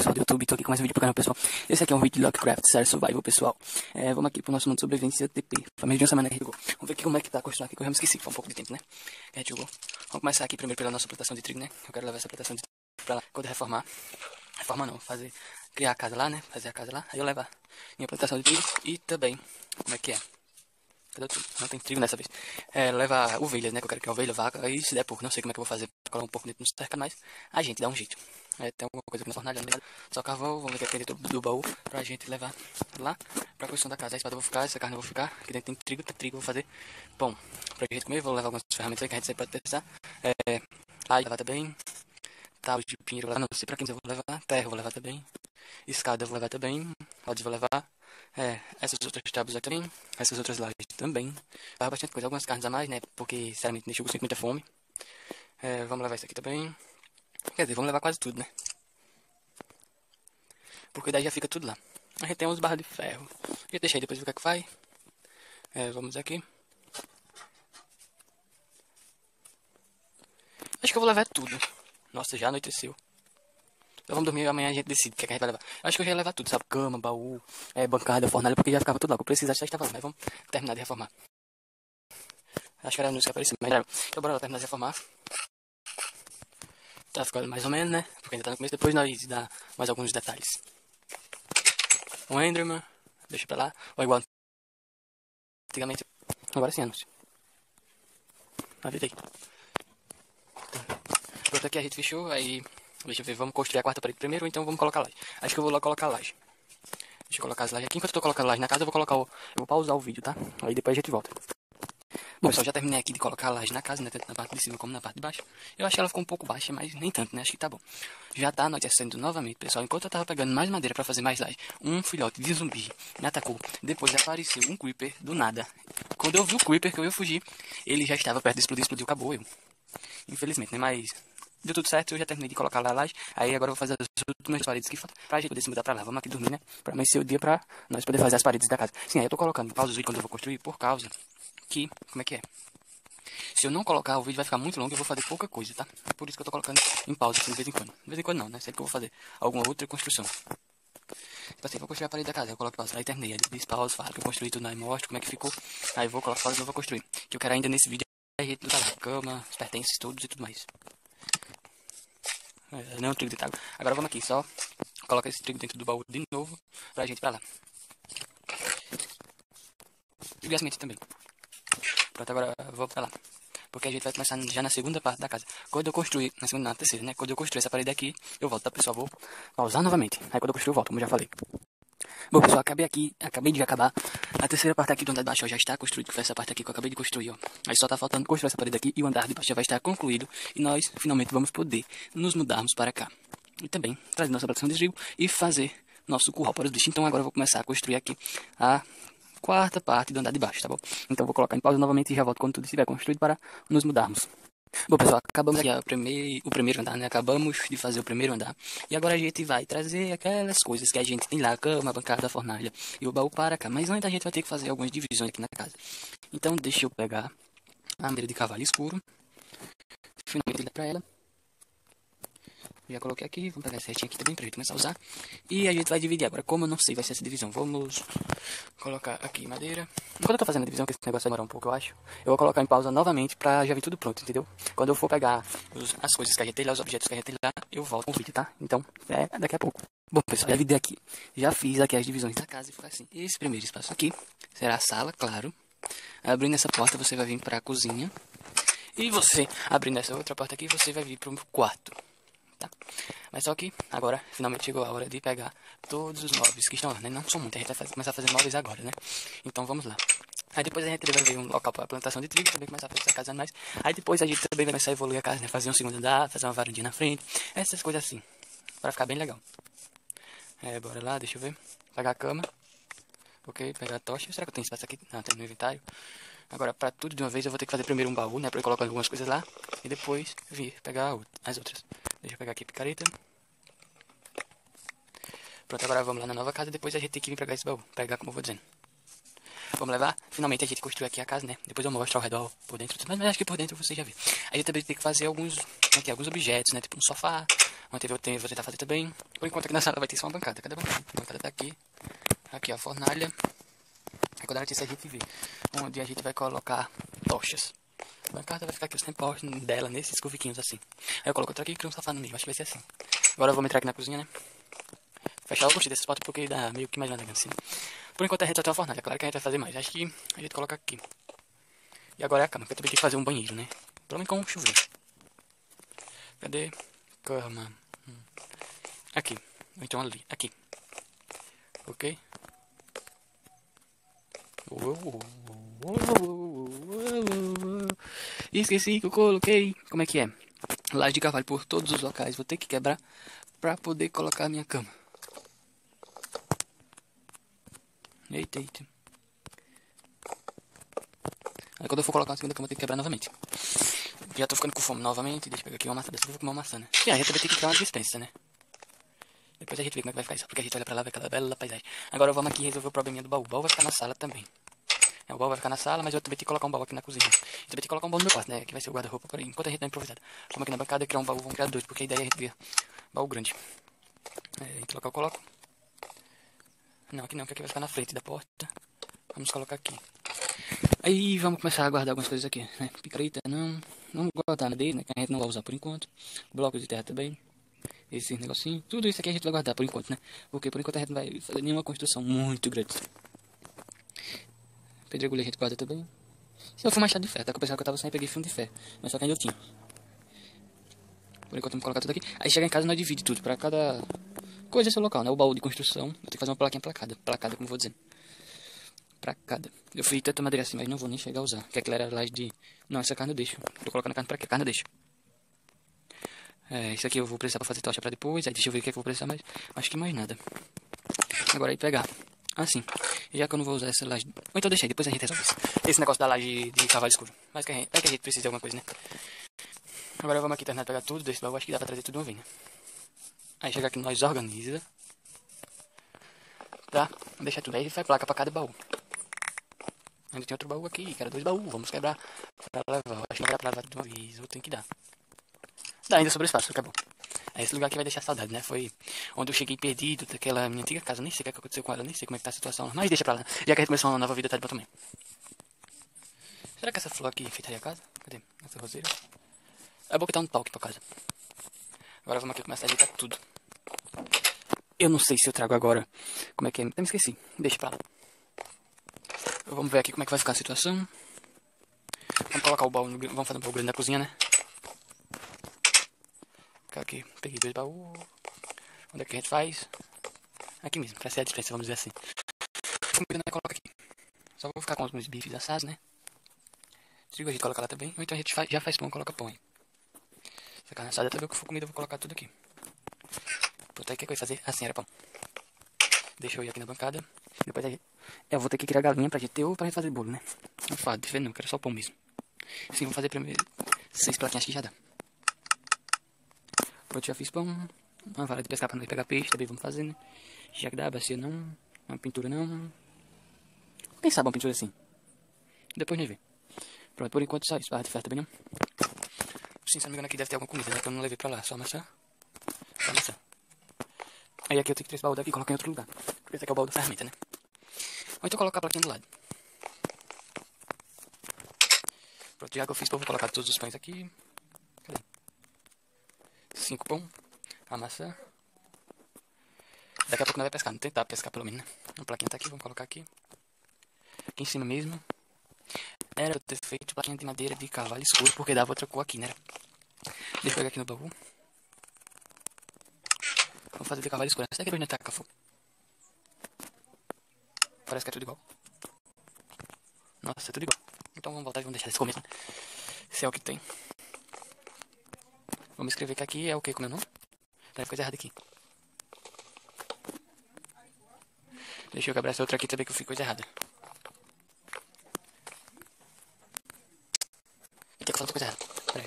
pessoal do YouTube, tô aqui com mais um vídeo pro canal, pessoal. Esse aqui é um vídeo de Lovecraft série Survival, pessoal. Vamos aqui pro nosso mundo de sobrevivência TP. Foi mais de uma semana que a gente jogou. Vamos ver aqui como é que tá a construção aqui, que eu já me esqueci, foi um pouco de tempo, né? Que a gente jogou. Vamos começar aqui primeiro pela nossa plantação de trigo, né? Eu quero levar essa plantação de trigo pra lá. Quando reformar. Reformar não, criar a casa lá, né? Fazer a casa lá. Aí eu levar minha plantação de trigo e também, como é que é? Cadê o trigo? Não tem trigo nessa vez. Leva ovelhas, né? Que eu quero que ovelha, vaca. Aí se der pouco, não sei como é que eu vou fazer. Colar um pouco dentro no cerca, mas a gente dá um jeito. Tem alguma coisa aqui na fornalha, né? Só carvão, vamos ver aqui dentro do baú pra gente levar lá pra construção da casa. A espada eu vou ficar, essa carne eu vou ficar. Aqui dentro tem trigo, eu vou fazer pão pra gente comer. Vou levar algumas ferramentas aí que a gente sempre pode testar. Aí levar também. Tábuas de pinheiro, não sei pra quem eu vou levar. Terra eu vou levar também. Escada eu vou levar também. Rodas eu vou levar. Essas outras tábuas aqui também. Essas outras lajes também. Vai bastante coisa, algumas carnes a mais, né? Porque, sinceramente, deixa eu com muita fome. Vamos levar isso aqui também. Quer dizer, vamos levar quase tudo, né? Porque daí já fica tudo lá. A gente tem uns barras de ferro. Já deixei depois ver o que é que faz. Vamos aqui. Acho que eu vou levar tudo. Nossa, já anoiteceu. Então vamos dormir, amanhã a gente decide o que é que a gente vai levar. Acho que eu já ia levar tudo, sabe? Cama, baú, bancada, fornalha, porque já ficava tudo lá. Eu precisasse já estava lá, mas vamos terminar de reformar. Acho que era a música aparecendo, mas não. Então bora lá terminar de reformar. Tá ficando mais ou menos, né? Porque ainda tá no começo, depois nós dá mais alguns detalhes. Um Enderman, deixa pra lá. Ou igual antigamente. Agora sim, anúncio. Ajeitei. Pronto, aqui a gente fechou, aí... Deixa eu ver, vamos construir a quarta parede primeiro, ou então vamos colocar laje. Acho que eu vou lá colocar laje. Deixa eu colocar as lajes aqui. Enquanto eu tô colocando laje na casa, eu vou colocar eu vou pausar o vídeo, tá? Aí depois a gente volta. Bom, pessoal, já terminei aqui de colocar a laje na casa, né? Tanto na parte de cima como na parte de baixo. Eu acho que ela ficou um pouco baixa, mas nem tanto, né? Acho que tá bom. Já tá anoitecendo novamente, pessoal. Enquanto eu tava pegando mais madeira pra fazer mais laje, um filhote de zumbi me atacou. Depois apareceu um creeper do nada. Quando eu vi o creeper que eu ia fugir, ele já estava perto de explodir, explodiu, acabou eu. Infelizmente, né? Mas deu tudo certo, eu já terminei de colocar lá a laje. Aí agora eu vou fazer as últimas paredes que faltam pra gente poder se mudar pra lá. Vamos aqui dormir, né? Pra amanhecer o dia pra nós poder fazer as paredes da casa. Sim, aí eu tô colocando em pausa os vídeos quando eu vou construir por causa que... Como é que é? Se eu não colocar, o vídeo vai ficar muito longo e eu vou fazer pouca coisa, tá? É por isso que eu tô colocando em pausa assim, de vez em quando. De vez em quando não, né? Sempre que eu vou fazer alguma outra construção. Tipo assim, vou construir a parede da casa, eu coloco pausa. Aí terminei, aí pausa, falo que eu construí tudo, aí mostro como é que ficou. Aí vou colocar pausa e eu vou construir. Que eu quero ainda nesse vídeo a gente tá lá, cama, os pertences todos e tudo mais. Não, trigo de água. Agora vamos aqui, só coloca esse trigo dentro do baú de novo pra gente ir pra lá. E a semente também. Pronto, agora eu vou pra lá. Porque a gente vai começar já na segunda parte da casa. Quando eu construir, na segunda, na terceira, né? Quando eu construir essa parede aqui, eu volto, tá, pessoal? Vou pausar novamente. Aí quando eu construir, eu volto, como eu já falei. Bom, pessoal, acabei de acabar. A terceira parte aqui do andar de baixo ó, já está construído, que foi essa parte aqui que eu acabei de construir, ó. Aí só tá faltando construir essa parede aqui e o andar de baixo já vai estar concluído. E nós, finalmente, vamos poder nos mudarmos para cá. E também trazer nossa produção de trigo e fazer nosso curral para os bichos. Então agora eu vou começar a construir aqui a quarta parte do andar de baixo, tá bom? Então vou colocar em pausa novamente e já volto quando tudo estiver construído para nos mudarmos. Bom, pessoal, acabamos aqui o primeiro andar, né? Acabamos de fazer o primeiro andar. E agora a gente vai trazer aquelas coisas que a gente tem lá, a cama, a bancada, a fornalha e o baú para cá. Mas antes a gente vai ter que fazer algumas divisões aqui na casa. Então deixa eu pegar a madeira de cavalo escuro. Finalmente para ela. Já coloquei aqui, vamos pegar esse restinho aqui também pra gente começar a usar. E a gente vai dividir agora. Como eu não sei vai ser essa divisão, vamos colocar aqui madeira. Enquanto eu tô fazendo a divisão, que esse negócio vai demorar um pouco, eu acho, eu vou colocar em pausa novamente pra já vir tudo pronto, entendeu? Quando eu for pegar as coisas que a gente tem lá, os objetos que a gente tem lá, eu volto com o vídeo, tá? Então, daqui a pouco. Bom, pessoal, já dividi aqui. Já fiz aqui as divisões da casa e foi assim. Esse primeiro espaço aqui será a sala, claro. Abrindo essa porta, você vai vir pra cozinha. E você, abrindo essa outra porta aqui, você vai vir pro quarto. Tá? Mas só que agora finalmente chegou a hora de pegar todos os móveis que estão lá, né? Não são muitos, a gente vai começar a fazer móveis agora, né? Então vamos lá. Aí depois a gente vai ver um local para plantação de trigo, também começar a fazer essa casa mais. Aí depois a gente também vai começar a evoluir a casa, né? Fazer um segundo andar, fazer uma varandinha na frente, essas coisas assim, para ficar bem legal. Bora lá, deixa eu ver. Pegar a cama. Ok, pegar a tocha. Será que eu tenho espaço aqui? Não, tem no inventário. Agora, para tudo de uma vez, eu vou ter que fazer primeiro um baú, né? Pra eu colocar algumas coisas lá. E depois vir pegar as outras. Deixa eu pegar aqui a picareta. Pronto, agora vamos lá na nova casa. Depois a gente tem que vir pegar esse baú. Pegar como eu vou dizendo. Vamos levar. Finalmente a gente construiu aqui a casa, né? Depois eu mostro ao redor, por dentro. Mas acho que por dentro você já viu. A gente também tem que fazer alguns objetos, né? Tipo um sofá, Ontem eu vou tentar fazer também. Por enquanto aqui na sala vai ter só uma bancada. Cadê a bancada? A bancada tá aqui. Aqui ó, a fornalha. Aí quando a gente vê onde a gente vai colocar tochas. A bancada vai ficar aqui, os tempostos dela, nesses curviquinhos assim. Aí eu coloco outra aqui e crio um sofá no meio, acho que vai ser assim. Agora eu vou entrar aqui na cozinha, né? Fechar o gostei desses potes porque dá meio que mais nada assim. Por enquanto a gente só tem uma fornalha, claro que a gente vai fazer mais. Acho que a gente coloca aqui. E agora é a cama, porque eu também tenho que fazer um banheiro, né? Pelo menos com um chuveiro. Cadê? Cama. Aqui. Ou então ali. Aqui. Ok? Esqueci que eu coloquei. Como é que é? Laje de carvalho por todos os locais. Vou ter que quebrar pra poder colocar a minha cama. Eita, eita. Aí quando eu for colocar a segunda cama, eu tenho que quebrar novamente. Já tô ficando com fome novamente. Deixa eu pegar aqui uma maçã dessa. Vou comer uma maçã, né? E a gente também tem que criar uma dispensa, né? Depois a gente vê como é que vai ficar isso. Porque a gente olha pra lá, vai aquela bela paisagem. Agora vamos aqui resolver o probleminha do baú. O baú vai ficar na sala também. O baú vai ficar na sala, mas eu também tenho que colocar um baú aqui na cozinha. Eu também tenho que colocar um baú no meu quarto, né? Que vai ser o guarda-roupa por aí. Enquanto a gente tá improvisado. Vamos aqui na bancada e criar um baú. Vamos criar dois, porque a ideia é a gente ver baú grande. Em que local eu coloco? Não, aqui não, que aqui vai ficar na frente da porta. Vamos colocar aqui. Aí vamos começar a guardar algumas coisas aqui, né? Picareta, não. Vamos guardar madeira, né? Que a gente não vai usar por enquanto. Blocos de terra também. Esse negocinho. Tudo isso aqui a gente vai guardar por enquanto, né? Porque por enquanto a gente não vai fazer nenhuma construção muito grande. Pedregulho a gente guarda também. Se eu for machado de ferro, tá? Que eu pensava que eu tava sem, peguei filme de ferro. Mas só que ainda eu tinha. Por enquanto vamos colocar tudo aqui. Aí chega em casa e nós dividimos tudo. Pra cada coisa seu local, né? O baú de construção. Eu tenho que fazer uma plaquinha placada. Placada, como eu vou dizendo. Pra cada. Eu fui tanta madeira assim, mas não vou nem chegar a usar. Que aquilo era laje de... Não, essa carne eu deixo. Tô colocando a carne pra quê? Carne eu deixo. Isso aqui eu vou precisar pra fazer tocha pra depois. Aí deixa eu ver o que é que eu vou precisar mais. Acho que mais nada. Agora aí pegar. Assim. Já que eu não vou usar essa laje... Ou então deixei, depois a gente resolve isso. Esse negócio da laje de cavalo escuro. Mas que a gente precisa de alguma coisa, né? Agora vamos aqui terminar de pegar tudo desse baú. Acho que dá pra trazer tudo de uma vez, né? Aí chega aqui, nós organiza. Tá? Deixa tudo aí e faz placa pra cada baú. Ainda tem outro baú aqui, que era 2 baús. Vamos quebrar pra levar. Acho que não vai dar pra levar de uma vez. Ou tem que dar. Dá ainda sobre espaço, acabou. Aí esse lugar aqui vai deixar saudade, né? Foi onde eu cheguei perdido daquela minha antiga casa. Nem sei o que aconteceu com ela, nem sei como é que tá a situação. Mas deixa pra lá. Já que a gente começou uma nova vida, tá de bom também. Será que essa flor aqui enfeitaria a casa? Cadê? Essa roseira. É bom que tá um toque pra casa. Agora vamos aqui começar a ajeitar tudo. Eu não sei se eu trago agora. Como é que é? Até me esqueci. Deixa pra lá. Vamos ver aqui como é que vai ficar a situação. Vamos colocar o baú. Vamos fazer um baú grande na cozinha, né? Aqui, peguei 2 baús. Onde é que a gente faz? Aqui mesmo, pra ser a dispensa, vamos dizer assim. Comida, coloca aqui. Só vou ficar com os meus bifes assados, né? Trigo a gente coloca lá também. Ou então a gente já faz pão, coloca pão aí. Se a carne assada também, o que for comida, eu vou colocar tudo aqui. Pronto, aí o que eu ia fazer? Assim, era pão. Deixa eu ir aqui na bancada. Depois a gente... Eu vou ter que criar galinha pra gente ter ou pra gente fazer bolo, né? Não falo, de não, quero só pão mesmo. Sim, vou fazer primeiro 6 plaquinhas, acho que já dá. Pronto, já fiz pão. Uma vara de pescar pra não pegar peixe, também vamos fazer, né? Já que dá, bacia não. Uma pintura não. Quem sabe uma pintura assim? Depois nem vê. Pronto, por enquanto só isso. Barra de ferro também não. Sim, se não me engano aqui deve ter alguma comida, né? Que eu não levei pra lá. Só maçã. Só maçã. Aí aqui eu tenho que ter esse baú daqui e colocar em outro lugar. Porque esse aqui é o baú da ferramenta, né? Ou então colocar a plaquinha do lado. Pronto, já que eu fiz, eu vou colocar todos os pães aqui. Cadê? 5 pão. A maçã. Daqui a pouco não vai pescar, não tentar pescar pelo menos, né? A plaquinha tá aqui, vamos colocar aqui. Aqui em cima mesmo. Era eu ter feito plaquinha de madeira de cavalo escuro, porque dava outra cor aqui, né? Deixa eu pegar aqui no baú. Vamos fazer de cavalo escuro. Será que ele não tá com fogo? Parece que é tudo igual. Nossa, é tudo igual. Então vamos voltar e vamos deixar desse começo, né? Se é o que tem. Vamos escrever que aqui é o que com meu nome? Tem coisa errada aqui. Deixa eu quebrar essa outra aqui também que eu fiz coisa errada. Tem que falar outra coisa errada. Pera aí.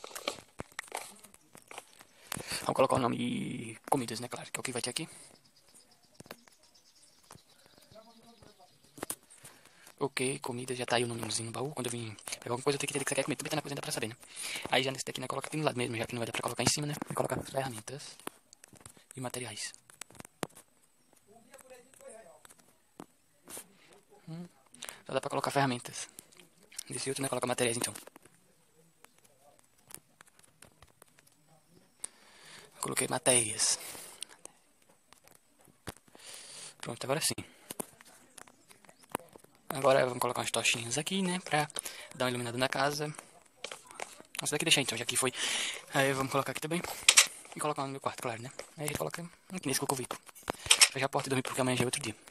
Vamos colocar o nome de comidas, né? Claro, que é o que vai ter aqui. Ok, comida, já tá aí o nomezinho no baú. Quando eu vim pegar alguma coisa, eu tenho que ter que saber comer. Também tá na cozinha, dá pra saber, né? Aí já nesse daqui, né, coloca aqui no lado mesmo, já que não vai dar pra colocar em cima, né? Vai colocar ferramentas e materiais. Só dá pra colocar ferramentas. Nesse outro, né, coloca materiais, então. Coloquei matérias. Pronto, agora sim. Agora vamos colocar umas tochinhas aqui, né? Pra dar uma iluminada na casa. Essa daqui deixa então, já que foi. Aí vamos colocar aqui também. E colocar no meu quarto, claro, né? Aí a gente coloca aqui nesse cocovito. Fechar a porta e dormir porque amanhã já é outro dia.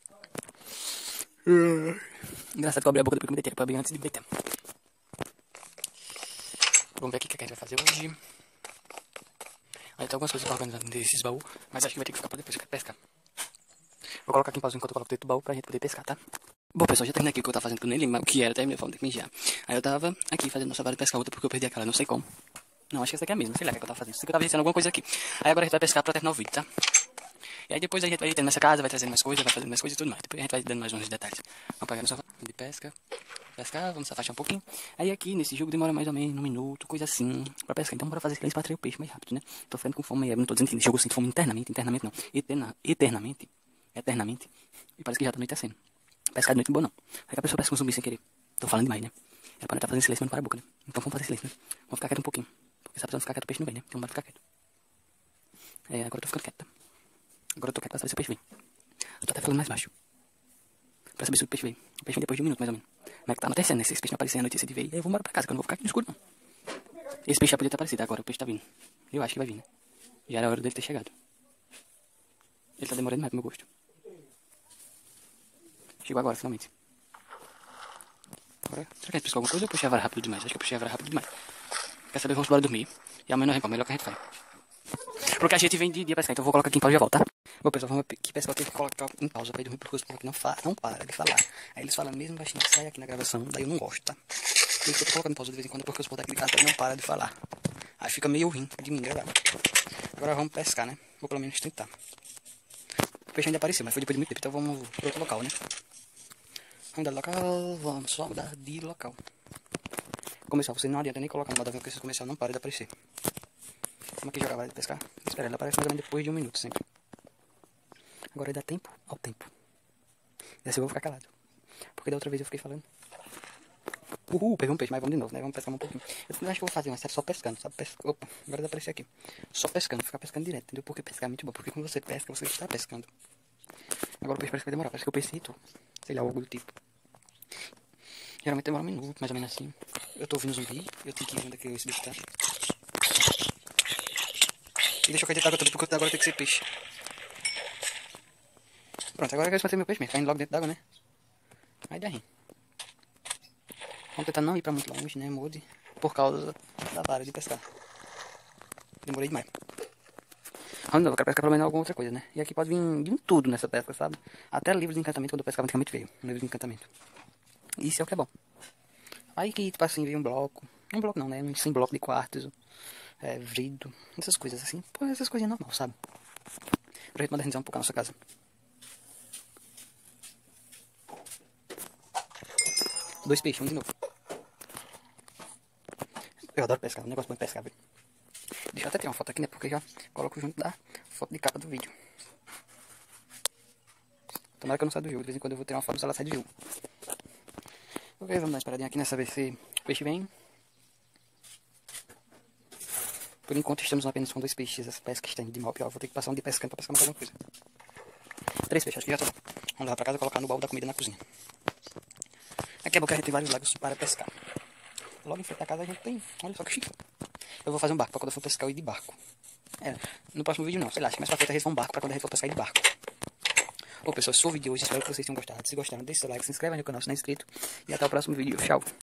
Engraçado que eu abri a boca depois que me deitei. Pra abrir antes de me deitar. Vamos ver aqui o que a gente vai fazer hoje. Aí tem algumas coisas pra organizar desses baús. Mas acho que vai ter que ficar pra depois que eu pescar. Vou colocar aqui em pausa enquanto eu coloco dentro do baú pra gente poder pescar, tá? Bom, pessoal, já terminei aqui o que eu tava fazendo, que eu nem lembro o que era, terminei falando de mijar. Aí eu tava aqui fazendo nossa vara de pescar outra porque eu perdi aquela, não sei como. Não, acho que essa aqui é a mesma, sei lá o que eu tava fazendo. Sei que eu tava vencendo alguma coisa aqui. Aí agora a gente vai pescar pra terminar o vídeo, tá? E aí depois a gente vai tendo nessa casa, vai trazendo mais coisas, vai fazendo mais coisas e tudo mais. Depois a gente vai dando mais uns detalhes. Vamos pegar nossa vara de pesca. Pescar, vamos se afastar um pouquinho. Aí aqui nesse jogo demora mais ou menos 1 minuto, coisa assim, pra pescar. Então bora fazer silêncio pra atrair o peixe mais rápido, né? Tô ficando com fome, não tô dizendo que nesse jogo eu sinto fome internamente não. Eternamente. E parece que já tá anoitecendo. Pescar de noite não é bom não. Aí que a pessoa pesca um zumbi sem querer. Tô falando demais, né? É pra não estar fazendo silêncio, mas não para a boca, né? Então vamos fazer silêncio, né? Vamos ficar quieto um pouquinho. Porque se a pessoa não ficar quieto, o peixe não vem, né? Então bora ficar quieto. Agora eu tô ficando quieto, tá? Agora eu tô quieto pra saber se o peixe vem. Eu tô até falando mais baixo. Pra saber se o peixe vem. O peixe vem depois de 1 minuto, mais ou menos. Mas é que tá anoitecendo, né? Se esse peixe não aparecer à noite, de vez, eu vou embora pra casa, que eu não vou ficar aqui no escuro, não. Esse peixe já podia ter aparecido agora, o peixe tá vindo. Eu acho que vai vir, né? Já era hora dele ter chegado. Ele tá demorando mais pro meu gosto. Chegou agora, finalmente. Agora, será que a gente pescou alguma coisa ou eu puxei a vara rápido demais? Acho que eu puxei a vara rápido demais. Quer saber? Vamos embora dormir. E amanhã não é melhor que a gente vai. Porque a gente vem de dia pescar, então eu vou colocar aqui em pausa e já volto, tá? Bom, pessoal, vamos aqui pescar, eu tenho que colocar em pausa pra ir dormir, porque os poucos não para de falar. Aí eles falam mesmo baixinho que sai aqui na gravação, daí eu não gosto, tá? Por isso que eu tô colocando em pausa de vez em quando, porque os poucos aqui de casa não para de falar. Aí fica meio ruim de mim gravar. Agora vamos pescar, né? Vou pelo menos tentar. O peixe ainda apareceu, mas foi depois de muito tempo, então vamos pro outro local, né? Vamos mudar de local, vamos só mudar de local. Começar, você não adianta nem colocar no modo avião, porque se começar não para de aparecer. Vamos aqui jogar a vara de pescar. Espera, ela aparece mais ou menos depois de 1 minuto sempre. Agora dá tempo ao tempo. Dessa eu vou ficar calado. Porque da outra vez eu fiquei falando. Peguei um peixe, mas vamos de novo, né? Vamos pescar um pouquinho. Eu acho que eu vou fazer uma série só pescando, sabe? Opa, agora dá pra aparecer aqui. Só pescando, ficar pescando direto, entendeu? Porque pescar é muito bom. Porque quando você pesca, você está pescando. Agora o peixe parece que vai demorar, parece que o peixe irritou. Sei lá, algo do tipo. Geralmente demora 1 minuto, mais ou menos assim. Eu tô ouvindo zumbi, eu tenho que ver onde é que esse bicho tá. E deixa eu cair de água toda, porque agora tem que ser peixe. Pronto, agora eu quero fazer meu peixe mesmo, caindo logo dentro d'água, né? Aí dá rim. Vamos tentar não ir pra muito longe, né, mude. Por causa da vara de pescar. Demorei demais. Vamos não, eu quero pescar pelo menos alguma outra coisa, né? E aqui pode vir tudo nessa pesca, sabe? Até livros de encantamento, quando eu pescava antigamente veio. Um livro de encantamento. Isso é o que é bom. Aí que, tipo assim, veio um bloco. Um bloco não, né? Sem bloco de quartos. Vidro. Essas coisas assim. Pô, essas coisinhas normais, sabe? Pra gente modernizar um pouco a nossa casa. 2 peixes, de novo. Eu adoro pescar, um negócio bom de pescar, velho. Deixa eu até tirar uma foto aqui, né? Porque já coloco junto da foto de capa do vídeo. Tomara que eu não saia do jogo. De vez em quando eu vou tirar uma foto, ela sai do jogo. Ok, vamos dar uma esperadinha aqui, né? Saber se o peixe vem. Por enquanto estamos apenas com 2 peixes. Essa pesca está indo de mal pior. Vou ter que passar um dia pescando pra pescar mais alguma coisa. 3 peixes, acho que já tô. Vamos levar pra casa e colocar no baú da comida na cozinha. Aqui é bom que a gente tem vários lagos para pescar. Logo em frente da casa a gente tem. Olha só que chique. Eu vou fazer um barco pra quando eu for pescar eu ir de barco. No próximo vídeo não, sei lá, acho que mais pra frente a gente vai um barco pra quando a gente for pescar ir de barco. Bom pessoal, esse foi o vídeo de hoje, espero que vocês tenham gostado. Se gostaram, deixe seu like, se inscreva no canal se não é inscrito. E até o próximo vídeo, tchau.